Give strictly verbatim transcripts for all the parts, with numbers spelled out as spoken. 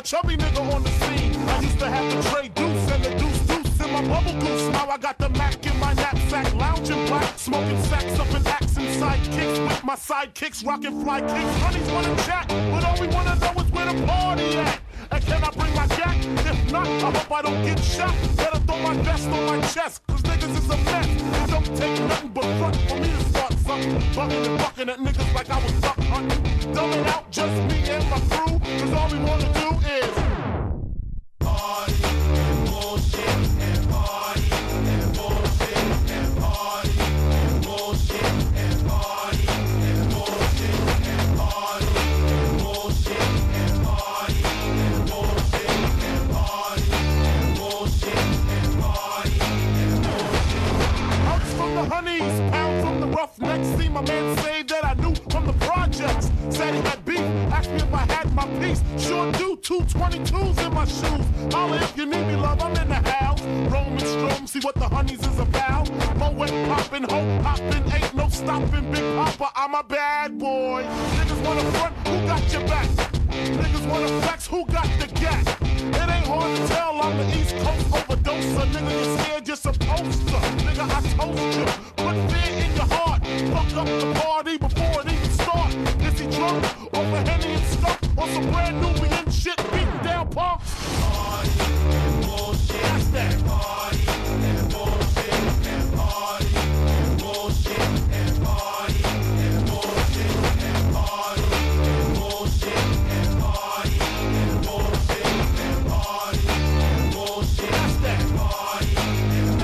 chubby nigga on the scene. I used to have the tray deuce and the deuce deuce in my bubble goose. Now I got the Mac in my knapsack, lounging black, smoking sacks up and axe and sidekicks with my sidekicks, rocking fly kicks. Honeys wanna chat, but all we wanna know is where the party at. And can I bring my jack? If not, I hope I don't get shot. Better throw my vest on my chest, cause niggas is a mess. It don't take nothing but front for me to start something. Bucking and bucking at niggas like I was duck hunting. Dumbing out just me and my crew, cause all we wanna do is party and bullshit and party and bullshit and party and bullshit and party and bullshit and party and bullshit and party and bullshit and party and bullshit and party and bullshit. Hugs from the honeys, pound from the roughnecks. See my man say that I knew from the projects. Said he had beef, asked me if I had my piece. Sure do, two twenty-twos in my shoes. Holla if you need me, love, I'm in the house. Roam and stroam, see what the honeys is about. Moet poppin', hope poppin', ain't no stoppin'. Big Papa, I'm a bad boy. Niggas wanna front, who got your back? Niggas wanna flex, who got the gap? It ain't hard to tell, I'm the East Coast overdoser. Nigga, you scared, you're supposed to. Nigga, I told you, put fear in your heart. Fuck up the party before it even start. Is he drunk, over Henny and stuff, or some brand Nubian shit beating down punks? Party and bullshit, that's that. Party and bullshit and party and bullshit and party and bullshit and party and bullshit and party and bullshit and party and bullshit, that's that. Party and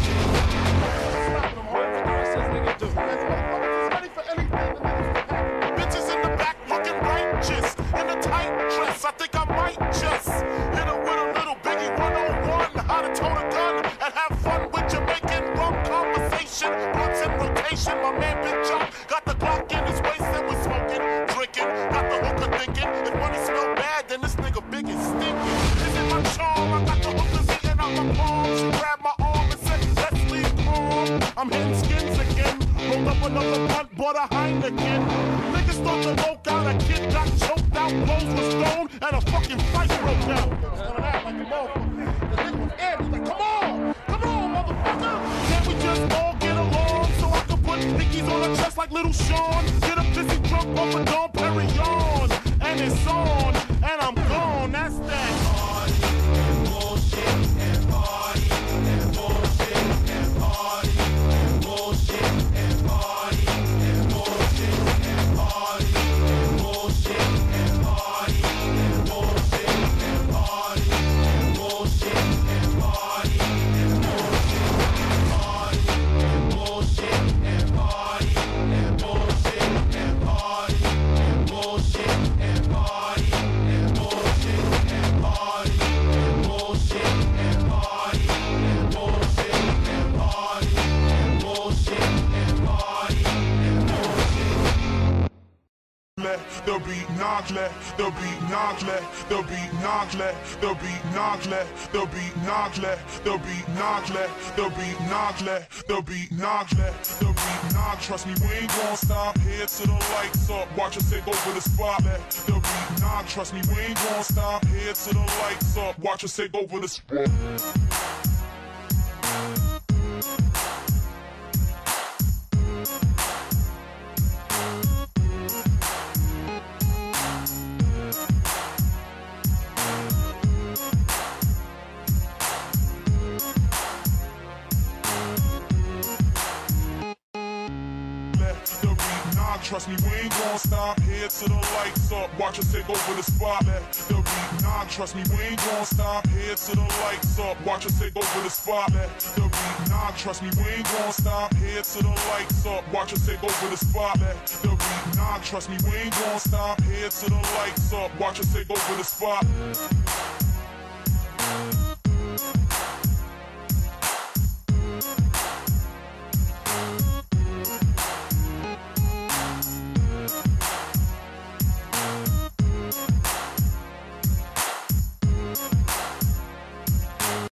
bullshit. Ready for anything. Bitches in the back looking righteous in a tight dress. I think I might just hit her with a little Biggie one oh one. How to tote a gun and have fun with Jamaican rum conversation. Blunts in rotation. My man Big Jock got the Glock in his waist and was smoking, drinking. Got the hooker thinking if money smell bad, then this nigga big is stinking. Is it my charm? I got the hookers eating out my palm. She grabbed my arm and said, let's leave calm. I'm hitting skins again. Rolled up another blunt, bought a Heineken. Niggas thought the woke out, a kid got choked out, clothes was thrown, and a fucking fight broke out. Like a motherfucker. The nigga was in, he's like, come on, come on, motherfucker. Can't we just all get along so I can put hickeys on her chest like little Sean? Get a pissy drunk off a Dom Perignon, and it's on, and I'm gone, that's that. Party and bullshit and party and bullshit and party and bullshit and party and bullshit and party and bullshit and party and bullshit and party and bullshit and party and bullshit and party and bullshit and party and bullshit and party and bullshit and party and bullshit and party and bullshit and party and bullshit and party and bullshit. The beat nagle, the beat nagle, the beat nagle, the beat nagle, the beat nagle, the beat nagle, the beat nagle, the beat nagle, the beat nagle. Trust me, we ain't gon' stop. Head to the lights up, watch us take over the spot. The beat nagle. Trust me, we ain't gon' stop. Head to the lights up, watch us take over the spot. Trust me, we ain't gon' stop. Head to the lights up, watch us take over the spot. The beat nah, trust me, we ain't gon' stop. Head to the lights up, watch us take over the spot. The beat nah, trust me, we ain't gon' stop. Head to the lights up, watch us take over the spot. The beat nah, trust me, we ain't gon' stop. Head to the lights up, watch us take over the spot.